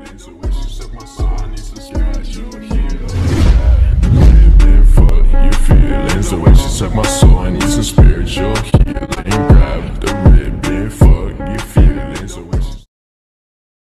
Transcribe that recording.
feelings, so when she suck my soul, I need some spiritual healing. Living for your feelings, the way she suck my soul, I need some spiritual